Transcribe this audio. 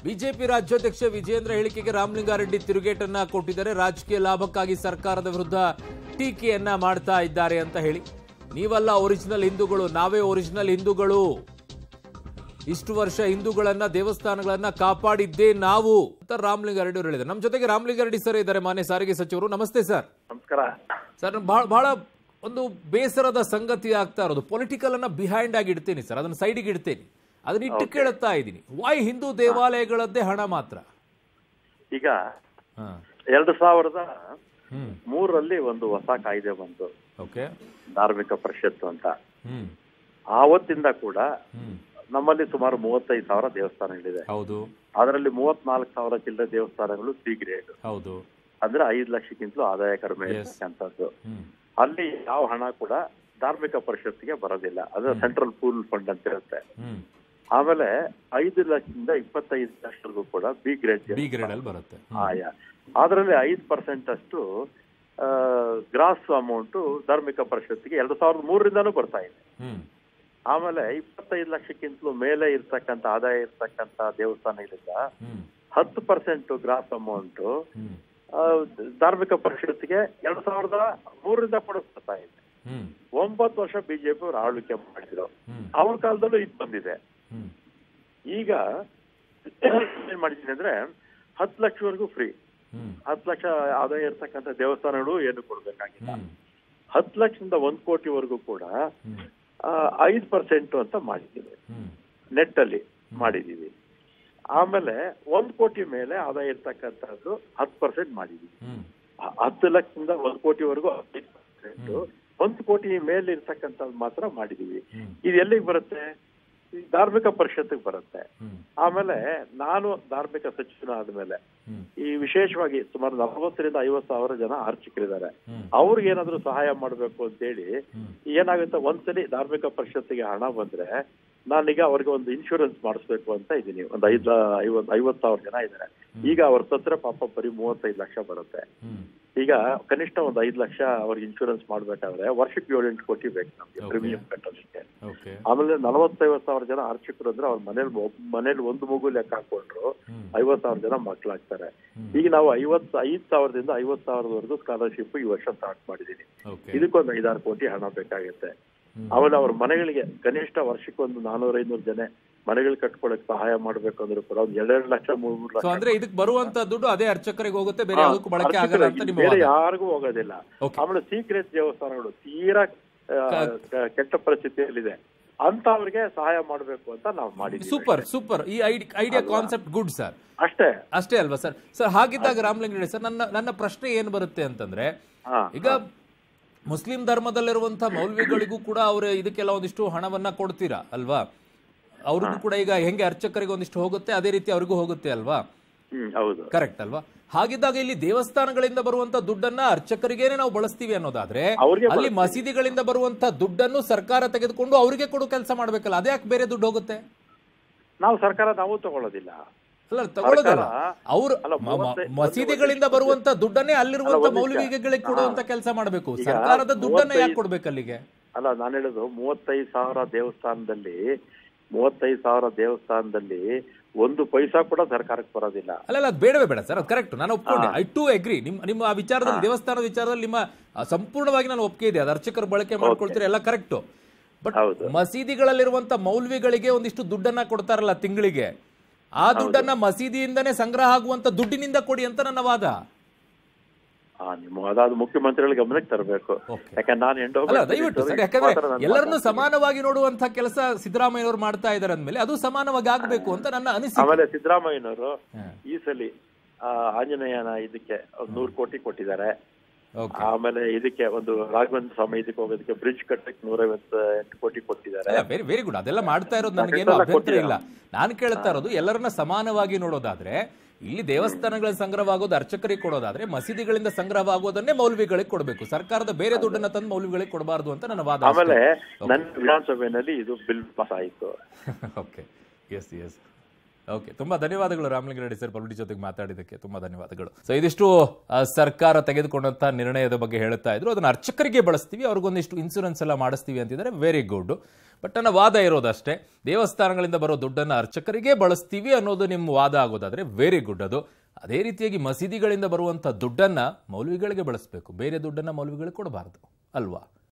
BJP ರಾಜ್ಯಾಧ್ಯಕ್ಷ ವಿಜೇಂದ್ರ ಹೇಳಿಕೆಗೆ ರಾಮಲಿಂಗಾರೆಡ್ಡಿ ತಿರುಗೇಟನ್ನ ಕೊಟ್ಟಿದ್ದಾರೆ. ರಾಜಕೀಯ ಲಾಭಕ್ಕಾಗಿ ಸರ್ಕಾರದ ವಿರುದ್ಧ ಟೀಕೆಯನ್ನ ಮಾಡ್ತಾ ಇದ್ದಾರೆ ಅಂತ ಹೇಳಿ, ನೀವಲ್ಲ ಒರಿಜಿನಲ್ ಹಿಂದೂಗಳು, ನಾವೇ ಒರಿಜಿನಲ್ ಹಿಂದೂಗಳು, ಇಷ್ಟು ವರ್ಷ ಹಿಂದೂಗಳನ್ನ ದೇವಸ್ಥಾನಗಳನ್ನ ಕಾಪಾಡಿದ್ದೇ ನಾವು ಅಂತ ರಾಮಲಿಂಗಾರೆಡ್ಡಿ ಅವರು ಹೇಳಿದ್ದಾರೆ. ನಮ್ಮ ಜೊತೆಗೆ ರಾಮಲಿಂಗಾರೆಡ್ಡಿ ಸರ್ ಇದ್ದಾರೆ, ಮಾನ್ಯ ಸಾರಿಗೆ ಸಚಿವರು. ನಮಸ್ತೆ ಸರ್. ನಮಸ್ಕಾರ ಸರ್. ಬಹಳ ಒಂದು ಬೇಸರದ ಸಂಗತಿ ಆಗ್ತಾ ಇರೋದು, ಪೊಲಿಟಿಕಲ್ ಅನ್ನ ಬಿಹೈಂಡ್ ಆಗಿ ಇಡ್ತೀನಿ ಸರ್, ಅದನ್ನ ಸೈಡಿಗೆ ಇಡ್ತೇನೆ, ಅದನ್ನ ಇಟ್ಟು ಕೇಳುತ್ತಾ ಇದ್ದೀನಿ, ವೈ ಹಿಂದೂ ದೇವಾಲಯಗಳದ್ದೇ ಹಣ ಮಾತ್ರ? ಈಗ 2003 ಒಂದು ಹೊಸ ಕಾಯ್ದೆ ಬಂತು, ಧಾರ್ಮಿಕ ಪರಿಷತ್ತು ಅಂತ. ಆವತ್ತಿಂದ ಕೂಡ ನಮ್ಮಲ್ಲಿ ಸುಮಾರು 35,000 ದೇವಸ್ಥಾನಗಳಿದೆ. ಹೌದು. ಅದರಲ್ಲಿ 34,000 ಚಿಲ್ಲರೆ ದೇವಸ್ಥಾನಗಳು ಸಿ ಗ್ರೇಡ್. ಹೌದು. ಅಂದ್ರೆ 5 ಲಕ್ಷಕ್ಕಿಂತಲೂ ಆದಾಯ ಕಡಿಮೆ ಇರ್ತಕ್ಕಂಥದ್ದು. ಅಲ್ಲಿ ಯಾವ ಹಣ ಕೂಡ ಧಾರ್ಮಿಕ ಪರಿಷತ್ತಿಗೆ ಬರೋದಿಲ್ಲ, ಅದು ಸೆಂಟ್ರಲ್ ಪೂಲ್ ಫಂಡ್ ಅಂತ ಇರುತ್ತೆ. ಆಮೇಲೆ 5 ಲಕ್ಷದಿಂದ 25 ಲಕ್ಷವರೆಗೂ ಕೂಡ ಬಿ ಗ್ರೇಡ್ ಅಲ್ಲಿ ಬರುತ್ತೆ. ಅದರಲ್ಲಿ 5% ಅಷ್ಟು ಗ್ರಾಸ್ ಅಮೌಂಟ್ ಧಾರ್ಮಿಕ ಪರಿಷತ್ತಿಗೆ 2003ರಿಂದಾನು ಬರ್ತಾ ಇದೆ. ಆಮೇಲೆ 25 ಲಕ್ಷಕ್ಕಿಂತಲೂ ಮೇಲೆ ಇರ್ತಕ್ಕಂಥ ಆದಾಯ ಇರ್ತಕ್ಕಂಥ ದೇವಸ್ಥಾನಗಳಿಂದ 10% ಗ್ರಾಸ್ ಅಮೌಂಟ್ ಧಾರ್ಮಿಕ ಪರಿಷತ್ತಿಗೆ 2003ರಿಂದ ಕೂಡ ಬರ್ತಾ ಇದೆ. 9 ವರ್ಷ ಬಿಜೆಪಿ ಅವರು ಆಳ್ವಿಕೆ ಮಾಡಿದ್ರು, ಅವ್ರ ಕಾಲದಲ್ಲೂ ಇದು ಬಂದಿದೆ. ಈಗ ಏನ್ ಮಾಡಿದ್ದೀನಿ ಅಂದ್ರೆ 10 ಲಕ್ಷವರೆಗೂ ಫ್ರೀ, 10 ಲಕ್ಷ ಆದಾಯ ಇರ್ತಕ್ಕಂಥ ದೇವಸ್ಥಾನಗಳು ಏನು ಕೊಡ್ಬೇಕಾಗಿಲ್ಲ. 10 ಲಕ್ಷದಿಂದ 1 ಕೋಟಿವರೆಗೂ ಕೂಡ 5% ಅಂತ ಮಾಡಿದ್ದೀವಿ, ನೆಟ್ ಅಲ್ಲಿ ಮಾಡಿದೀವಿ. ಆಮೇಲೆ 1 ಕೋಟಿ ಮೇಲೆ ಆದಾಯ ಇರ್ತಕ್ಕಂಥದ್ದು 10% ಮಾಡಿದೀವಿ. 10 ಲಕ್ಷದಿಂದ 1 ಕೋಟಿವರೆಗೂ 5%, 1 ಕೋಟಿ ಮೇಲೆ ಇರ್ತಕ್ಕಂಥದ್ದು ಮಾತ್ರ ಮಾಡಿದೀವಿ. ಇದು ಎಲ್ಲಿಗೆ ಬರುತ್ತೆ? ಧಾರ್ಮಿಕ ಪರಿಷತ್ತಿಗೆ ಬರುತ್ತೆ. ಆಮೇಲೆ ನಾನು ಧಾರ್ಮಿಕ ಸಚಿವ ಆದ್ಮೇಲೆ ಈ ವಿಶೇಷವಾಗಿ ಸುಮಾರು 40,000 ರಿಂದ 50,000 ಜನ ಅರ್ಚಕರಿದ್ದಾರೆ. ಅವ್ರಿಗೆ ಏನಾದ್ರು ಸಹಾಯ ಮಾಡ್ಬೇಕು ಅಂತೇಳಿ ಏನಾಗುತ್ತೆ, ಒಂದ್ಸಲಿ ಧಾರ್ಮಿಕ ಪರಿಷತ್ತಿಗೆ ಹಣ ಬಂದ್ರೆ ನಾನೀಗ ಅವ್ರಿಗೆ ಒಂದು ಇನ್ಶೂರೆನ್ಸ್ ಮಾಡಿಸ್ಬೇಕು ಅಂತ ಇದ್ದೀನಿ. ಒಂದು 50,000 ಜನ ಇದ್ದಾರೆ. ಈಗ ಅವ್ರ ಸತ್ರ ಪಾಪ ಬರೀ 35 ಲಕ್ಷ ಬರುತ್ತೆ. ಈಗ ಕನಿಷ್ಠ ಒಂದು 5 ಲಕ್ಷ ಅವ್ರಿಗೆ ಇನ್ಶೂರೆನ್ಸ್ ಮಾಡ್ಬೇಕಾದ್ರೆ ವರ್ಷಕ್ಕೆ 7-8 ಕೋಟಿ ಬೇಕು ನಮ್ಗೆ ಪ್ರೀಮಿಯಂ ಕಟ್ಟೋದಕ್ಕೆ. ಆಮೇಲೆ 40,000-50,000 ಜನ ಅರ್ಚಕರು ಅಂದ್ರೆ ಅವ್ರ ಮನೇಲಿ ಒಂದು ಮಗು ಲೆಕ್ಕ ಹಾಕೊಂಡ್ರು 50,000 ಜನ ಮಕ್ಕಳಾಗ್ತಾರೆ. ಈಗ ನಾವು 55,000ದಿಂದ 50,000ವರೆಗೂ ಸ್ಕಾಲರ್ಶಿಪ್ ಈ ವರ್ಷ ಸ್ಟಾರ್ಟ್ ಮಾಡಿದೀನಿ. ಇದಕ್ಕೊಂದು 5-6 ಕೋಟಿ ಹಣ ಬೇಕಾಗುತ್ತೆ. ಆಮೇಲೆ ಅವ್ರ ಮನೆಗಳಿಗೆ ಕನಿಷ್ಠ ವರ್ಷಕ್ಕೆ ಒಂದು 400-500 ಜನ ಮನೆಗಳು ಕಟ್ಕೊಳಕ್ ಸಹಾಯ ಮಾಡ್ಬೇಕು ಅಂದ್ರೆ ಕೂಡ ಒಂದು 2 ಲಕ್ಷ 3 ಲಕ್ಷ. ಅಂದ್ರೆ ಇದಕ್ಕೆ ಬರುವಂತ ದುಡ್ಡು ಅದೇ ಅರ್ಚಕರಿಗೆ ಹೋಗುತ್ತೆ, ಬೇರೆ ಯಾವುದಕ್ಕೂ ಬಳಕೆ ಆಗಲ್ಲ ಅಂತ ನಿಮ್ಮ ಬೇರೆ ಯಾರಿಗೂ ಹೋಗೋದಿಲ್ಲ. ಆಮೇಲೆ ಸೀಕ್ರೆಟ್ ದೇವಸ್ಥಾನಗಳು ತೀರಾ ಕೆಟ್ಟ ಪರಿಸ್ಥಿತಿಯಲ್ಲಿದೆ ಅಂತ ಅವ್ರಿಗೆ ಸಹಾಯ ಮಾಡ್ಬೇಕು ಅಂತ ನಾವು ಮಾಡಿದ್ವಿ. ಸೂಪರ್. ಈ ಐಡಿಯಾ ಕಾನ್ಸೆಪ್ಟ್ ಗುಡ್ ಸರ್. ಅಷ್ಟೇ ಅಲ್ವಾ ಸರ್? ಸರ್ ಹಾಗಿದ್ದಾಗ ರಾಮಲಿಂಗಾರೆಡ್ಡಿ ಸರ್, ನನ್ನ ಪ್ರಶ್ನೆ ಏನ್ ಬರುತ್ತೆ ಅಂತಂದ್ರೆ, ಈಗ ಮುಸ್ಲಿಂ ಧರ್ಮದಲ್ಲಿರುವಂತಹ ಮೌಲ್ವಿಗಳಿಗೂ ಕೂಡ ಅವ್ರು ಇದಕ್ಕೆಲ್ಲ ಒಂದಿಷ್ಟು ಹಣವನ್ನ ಕೊಡ್ತೀರಾ ಅಲ್ವಾ? ಅವ್ರಿಗೂ ಕೂಡ ಈಗ ಹೆಂಗೆ ಅರ್ಚಕರಿಗೆ ಒಂದಿಷ್ಟು ಹೋಗುತ್ತೆ ಅದೇ ರೀತಿ ಅವ್ರಿಗೂ ಹೋಗುತ್ತೆ ಅಲ್ವಾ? ಕರೆಕ್ಟ್ ಅಲ್ವಾ? ಹಾಗಿದ್ದಾಗ ಇಲ್ಲಿ ದೇವಸ್ಥಾನಗಳಿಂದ ಬರುವಂತ ದುಡ್ಡನ್ನ ಅರ್ಚಕರಿಗೇನೆ ನಾವು ಬಳಸ್ತೀವಿ ಅನ್ನೋದಾದ್ರೆ, ಅಲ್ಲಿ ಮಸೀದಿಗಳಿಂದ ಬರುವಂತ ದುಡ್ಡನ್ನು ಸರ್ಕಾರ ತೆಗೆದುಕೊಂಡು ಅವರಿಗೆ ಕೊಡು ಕೆಲಸ ಮಾಡ್ಬೇಕಲ್ಲ, ಅದೇ ಯಾಕೆ ಬೇರೆ ದುಡ್ಡು ಹೋಗುತ್ತೆ? ನಾವು ತಗೊಳ್ಳೋದಿಲ್ಲ. ಅಲ್ಲ ತಗೊಳ್ಳೋದಲ್ಲ, ಅವ್ರು ಮಸೀದಿಗಳಿಂದ ಬರುವಂತ ದುಡ್ಡನ್ನೇ ಅಲ್ಲಿರುವಂತ ಮೌಲ್ವಿಗಳಿಗೆ ಕೊಡುವಂತ ಕೆಲಸ ಮಾಡಬೇಕು. ಸರ್ಕಾರದ ದುಡ್ಡನ್ನ ಯಾಕೆ ಕೊಡ್ಬೇಕು ಅಲ್ಲಿಗೆ? ಅಲ್ಲ, ನಾನು ಹೇಳೋದು 35,000 ದೇವಸ್ಥಾನದಲ್ಲಿ 1 ಪೈಸಾ ಕೂಡ ಸರ್ಕಾರಕ್ಕೆ ಬರೋದಿಲ್ಲ. ಅಲ್ಲ ಬೇಡ ಸರ್, ಅದು ಕರೆಕ್ಟ್, ನಾನು ಒಪ್ಕೊಂಡೆ. I to agri. ನಿಮ್ಮ ಆ ವಿಚಾರದಲ್ಲಿ, ದೇವಸ್ಥಾನದ ವಿಚಾರದಲ್ಲಿ ನಿಮ್ಮ ಸಂಪೂರ್ಣವಾಗಿ ನಾನು ಒಪ್ಪಿಗೆ ಇದೆ. ಅದು ಅರ್ಚಕರು ಬಳಕೆ ಮಾಡ್ಕೊಳ್ತೀರಿ, ಎಲ್ಲ ಕರೆಕ್ಟ್. ಬಟ್ ಮಸೀದಿಗಳಲ್ಲಿರುವಂತ ಮೌಲ್ವಿಗಳಿಗೆ ಒಂದಿಷ್ಟು ದುಡ್ಡನ್ನ ಕೊಡ್ತಾರಲ್ಲ ತಿಂಗಳಿಗೆ, ಆ ದುಡ್ಡನ್ನ ಮಸೀದಿಯಿಂದನೇ ಸಂಗ್ರಹ ಆಗುವಂತ ದುಡ್ಡಿನಿಂದ ಕೊಡಿ ಅಂತ ನನ್ನ ವಾದ. ಅದಾದ ಮುಖ್ಯಮಂತ್ರಿಗಳ ಗಮನಕ್ಕೆ ತರಬೇಕು. ದಯವಿಟ್ಟು ಸರ್, ಯಾಕಂದ್ರೆ ಎಲ್ಲರನ್ನು ಸಮಾನವಾಗಿ ನೋಡುವಂತ ಕೆಲಸ ಸಿದ್ದರಾಮಯ್ಯನವರು ಮಾಡ್ತಾ ಇದಾರೆ ಅಂದ್ಮೇಲೆ ಅದು ಸಮಾನವಾಗಿ ಆಗ್ಬೇಕು ಅಂತ ನನ್ನ ಅನಿಸಿಕೆ. ಆಮೇಲೆ ಸಿದ್ದರಾಮಯ್ಯನವರು ಈ ಸಲ ಆಂಜನೇಯನ ಇದಕ್ಕೆ 100 ಕೋಟಿ ಕೊಟ್ಟಿದ್ದಾರೆ. ಆಮೇಲೆ ಇದಕ್ಕೆ ಒಂದು ರಾಘವೇಂದ್ರ ಸ್ವಾಮಿ ಇದಕ್ಕೆ ಹೋಗೋದಕ್ಕೆ ಬ್ರಿಡ್ಜ್ ಕಟ್ಟಕ್ಕೆ 158 ಕೋಟಿ ಕೊಟ್ಟಿದ್ದಾರೆ. Very good. ಅದೆಲ್ಲ ಮಾಡ್ತಾ ಇರೋದು ನನಗೇನು ಅಭ್ಯಂತರ ಇಲ್ಲ. ನಾನು ಕೇಳ್ತಾ ಇರೋದು, ಎಲ್ಲರನ್ನ ಸಮಾನವಾಗಿ ನೋಡೋದಾದ್ರೆ ಇಲ್ಲಿ ದೇವಸ್ಥಾನಗಳ ಸಂಗ್ರಹವಾಗೋದು ಅರ್ಚಕರಿಗೆ ಕೊಡೋದಾದ್ರೆ, ಮಸೀದಿಗಳಿಂದ ಸಂಗ್ರಹವಾಗೋದನ್ನೇ ಮೌಲ್ವಿಗಳಿಗೆ ಕೊಡಬೇಕು. ಸರ್ಕಾರದ ಬೇರೆ ದುಡ್ಡನ್ನ ತಂದು ಮೌಲ್ವಿಗಳಿಗೆ ಕೊಡಬಾರ್ದು ಅಂತ ನನ್ನ ವಾದ. ಆಮೇಲೆ ನನ್ನ ವಿಧಾನಸಭೆಯಲ್ಲಿ ಇದು ಬಿಲ್ ಪಾಸ್ ಆಯಿತು. Okay, yes. ಓಕೆ, ತುಂಬಾ ಧನ್ಯವಾದಗಳು ರಾಮಲಿಂಗಾರೆಡ್ಡಿ ಸರ್, ಪಬ್ಲಿಕ್ ಜೊತೆಗೆ ಮಾತಾಡಿದ್ದಕ್ಕೆ ತುಂಬಾ ಧನ್ಯವಾದಗಳು. ಸೊ ಇದಿಷ್ಟು ಸರ್ಕಾರ ತೆಗೆದುಕೊಂಡಂತ ನಿರ್ಣಯದ ಬಗ್ಗೆ ಹೇಳ್ತಾ ಇದ್ರು. ಅದನ್ನ ಅರ್ಚಕರಿಗೆ ಬಳಸ್ತೀವಿ, ಅವ್ರಿಗೊಂದಿಷ್ಟು ಇನ್ಸೂರೆನ್ಸ್ ಎಲ್ಲ ಮಾಡಿಸ್ತೀವಿ ಅಂತಿದ್ದಾರೆ. Very good. ಬಟ್ ನನ್ನ ವಾದ ಇರೋದಷ್ಟೇ, ದೇವಸ್ಥಾನಗಳಿಂದ ಬರೋ ದುಡ್ಡನ್ನು ಅರ್ಚಕರಿಗೆ ಬಳಸ್ತೀವಿ ಅನ್ನೋದು ನಿಮ್ಮ ವಾದ ಆಗೋದಾದ್ರೆ ವೆರಿ ಗುಡ್. ಅದು ಅದೇ ರೀತಿಯಾಗಿ ಮಸೀದಿಗಳಿಂದ ಬರುವಂತ ದುಡ್ಡನ್ನ ಮೌಲ್ವಿಗಳಿಗೆ ಬಳಸಬೇಕು, ಬೇರೆ ದುಡ್ಡನ್ನ ಮೌಲ್ವಿಗಳಿಗೆ ಕೊಡಬಾರದು ಅಲ್ವಾ?